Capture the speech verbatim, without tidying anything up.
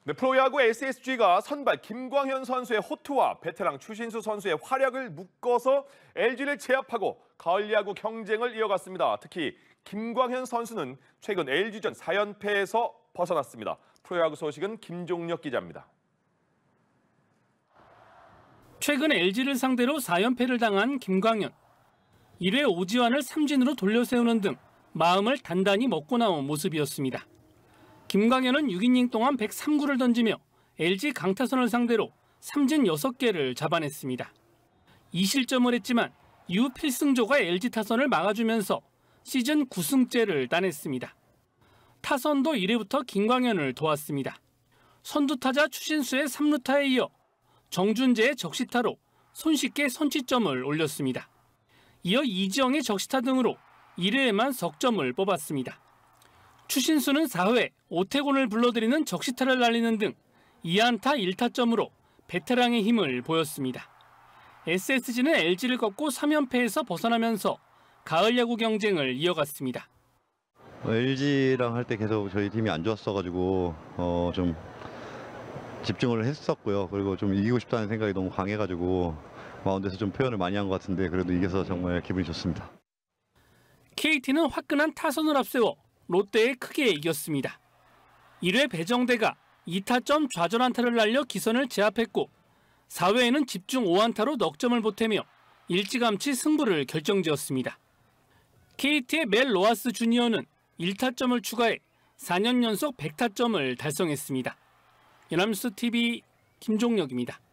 네, 프로야구 에스에스지가 선발 김광현 선수의 호투와 베테랑 추신수 선수의 활약을 묶어서 엘지를 제압하고 가을 야구 경쟁을 이어갔습니다. 특히 김광현 선수는 최근 엘지전 사 연패에서 벗어났습니다. 프로야구 소식은 김종혁 기자입니다. 최근 엘지를 상대로 사 연패를 당한 김광현. 일 회 오지환을 삼진으로 돌려세우는 등 마음을 단단히 먹고 나온 모습이었습니다. 김광현은 육 이닝 동안 백삼 구를 던지며 엘지 강타선을 상대로 삼진 여섯 개를 잡아냈습니다. 이 실점을 했지만 이후 필승조가 엘지 타선을 막아주면서 시즌 구 승째를 따냈습니다. 타선도 일 회부터 김광현을 도왔습니다. 선두타자 추신수의 삼 루타에 이어 정준재의 적시타로 손쉽게 선취점을 올렸습니다. 이어 이지영의 적시타 등으로 일 회에만 석점을 뽑았습니다. 추신수는 사 회 오태곤을 불러들이는 적시타를 날리는 등 이 안타 일 타점으로 베테랑의 힘을 보였습니다. 에스에스지는 엘지를 꺾고 삼 연패에서 벗어나면서 가을 야구 경쟁을 이어갔습니다. 엘지랑 할 때 계속 저희 팀이 안 좋았어가지고 어, 좀 집중을 했었고요. 그리고 좀 이기고 싶다는 생각이 너무 강해가지고 마운드에서 좀 표현을 많이 한 것 같은데 그래도 이겨서 정말 기분이 좋습니다. 케이티는 화끈한 타선을 앞세워 롯데에 크게 이겼습니다. 일 회 배정대가 이 타점 좌전 안타를 날려 기선을 제압했고 사 회에는 집중 오 안타로 넉 점을 보태며 일찌감치 승부를 결정지었습니다. 케이티의 멜 로하스 주니어는 일 타점을 추가해 사 년 연속 백 타점을 달성했습니다. 연합뉴스티비 김종혁입니다.